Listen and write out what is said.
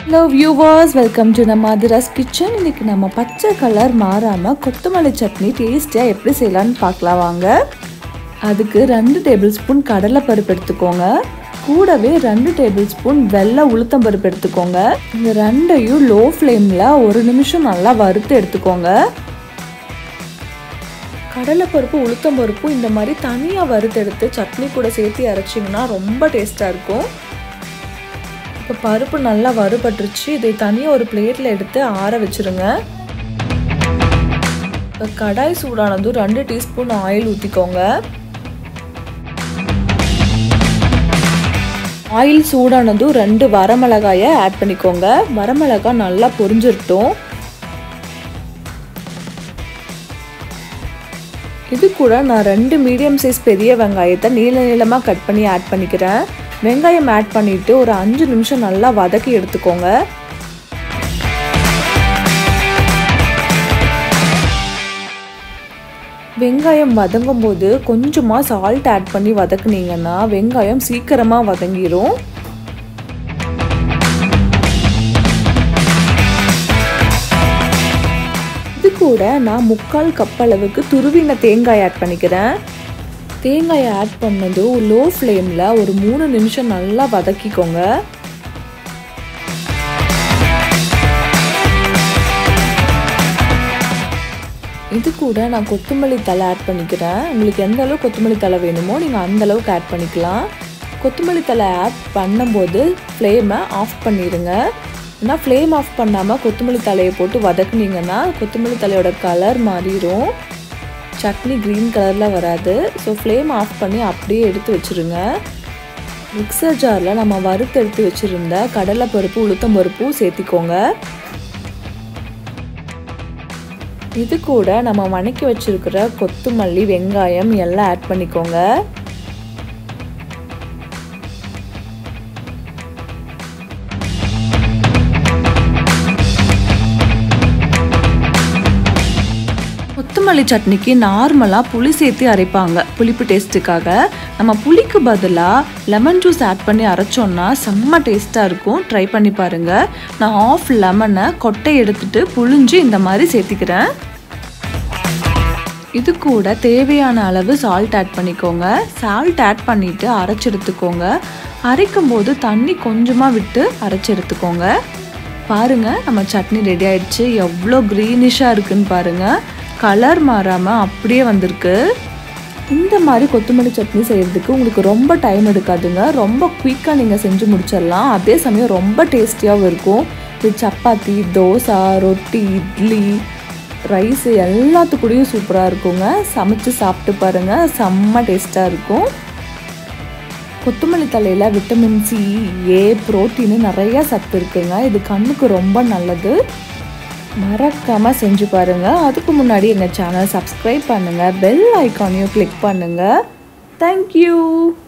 Hello viewers, welcome to Aathiras Kitchen. இன்னைக்கு நம்ம பச்சை கலர் மாறாம கொத்தமல்லி சட்னி டேஸ்டியா எப்படி செய்யலாம்னு பார்க்கலாம் வாங்க. அதுக்கு 2 டேபிள்ஸ்பூன் கடலை பருப்பு எடுத்துக்கோங்க. கூடவே 2 டேபிள்ஸ்பூன் வெள்ளை உளுத்தம் பருப்பு எடுத்துக்கோங்க. இந்த ரெண்டையும் லோ ஃப்ளேம்ல 1 நிமிஷம் நல்லா வறுத்து எடுத்துக்கோங்க. கடலை பருப்பு உளுத்தம் பருப்பு இந்த மாதிரி தனியா வறுத்து எடுத்து சட்னி கூட சேர்த்து அரைச்சிங்கன்னா ரொம்ப டேஸ்டா இருக்கும். இப்போ பருப்பு நல்லா வறுபட்டுருச்சு. இதை தனியாக ஒரு பிளேட்டில் எடுத்து ஆற வச்சுருங்க. இப்போ கடாய் சூடானதும் 2 டீஸ்பூன் ஆயில் ஊற்றிக்கோங்க. ஆயில் சூடானதும் 2 வரமிளகாயை ஆட் பண்ணிக்கோங்க. வரமிளகாய் நல்லா பொரிஞ்சிரட்டும். இது கூட நான் 2 மீடியம் சைஸ் பெரிய வெங்காயத்தை நீளமாக கட் பண்ணி ஆட் பண்ணிக்கிறேன். வெங்காயம் ஆட் பண்ணிட்டு ஒரு 5 நிமிஷம் நல்லா வதக்கி எடுத்துக்கோங்க. வெங்காயம் வதங்கும் போது கொஞ்சமா சால்ட் ஆட் பண்ணி வதக்குனீங்கன்னா வெங்காயம் சீக்கிரமா வதங்கிரும். இது கூட நான் 3/4 கப் அளவுக்கு துருவின தேங்காய் ஆட் பண்ணிக்கிறேன். தேங்காயை ஆட் பண்ணதும் லோ ஃப்ளேமில் ஒரு 3 நிமிஷம் நல்லா வதக்கிக்கோங்க. இது கூட நான் கொத்தமல்லி தழை ஆட் பண்ணிக்கிறேன். உங்களுக்கு எந்த அளவுக்கு கொத்தமல்லி தழை வேணுமோ நீங்கள் அந்த அளவுக்கு ஆட் பண்ணிக்கலாம். கொத்தமல்லி தழை ஆட் பண்ணும்போது ஃப்ளேமை ஆஃப் பண்ணிடுங்க. ஏன்னா ஃப்ளேம் ஆஃப் பண்ணாமல் கொத்தமல்லி தழையை போட்டு வதக்குனீங்கன்னா கொத்தமல்லி தழையோட கலர் மாறிடும். சட்னி க்ரீன் கலரில் வராது. ஸோ ஃப்ளேம் ஆஃப் பண்ணி அப்படியே எடுத்து வச்சுருங்க. மிக்சர் ஜாரில் நம்ம வறுத்து எடுத்து வச்சுருந்த கடலை பருப்பு உளுத்தம் பருப்பும் சேர்த்திக்கோங்க. இது கூட நம்ம வணக்கி வச்சுருக்கிற கொத்தமல்லி வெங்காயம் எல்லாம் ஆட் பண்ணிக்கோங்க. கொத்தமல்லி சட்னிக்கு நார்மலாக புளி சேர்த்து அரைப்பாங்க புளிப்பு டேஸ்ட்டுக்காக. நம்ம புளிக்கு பதிலாக லெமன் ஜூஸ் ஆட் பண்ணி அரைச்சோன்னா செம்ம டேஸ்ட்டாக இருக்கும். ட்ரை பண்ணி பாருங்கள். நான் ஆஃப் லெமனை கொட்டை எடுத்துட்டு புளிஞ்சு இந்த மாதிரி சேர்த்திக்கிறேன். இது கூட தேவையான அளவு சால்ட் ஆட் பண்ணிக்கோங்க. சால்ட் ஆட் பண்ணிவிட்டு அரைச்சி எடுத்துக்கோங்க. அரைக்கும் போது தண்ணி கொஞ்சமாக விட்டு அரைச்சி எடுத்துக்கோங்க. பாருங்கள், நம்ம சட்னி ரெடி ஆயிடுச்சு. எவ்வளோ க்ரீனிஷாக இருக்குன்னு பாருங்கள். கலர் மாறாமல் அப்படியே வந்திருக்கு. இந்த மாதிரி கொத்தமல்லி சட்னி செய்கிறதுக்கு உங்களுக்கு ரொம்ப டைம் எடுக்காதுங்க. ரொம்ப குயிக்காக நீங்கள் செஞ்சு முடிச்சிடலாம். அதே சமயம் ரொம்ப டேஸ்டியாகவும் இருக்கும். இது சப்பாத்தி, தோசை, ரொட்டி, இட்லி, ரைஸு எல்லாத்துக்கூடயும் சூப்பராக இருக்குங்க. சமைச்சு சாப்பிட்டு பாருங்கள், செம்ம டேஸ்ட்டாக இருக்கும். கொத்தமல்லி தழையில் விட்டமின் சி, ஏ, புரோட்டீனு நிறையா சத்து இருக்குங்க. இது கண்ணுக்கு ரொம்ப நல்லது. மறக்காமல் செஞ்சு பாருங்கள். அதுக்கு முன்னாடி எங்கள் சேனல் சப்ஸ்கிரைப் பண்ணுங்கள். பெல் ஐக்கானையும் கிளிக் பண்ணுங்கள். தேங்க்யூ.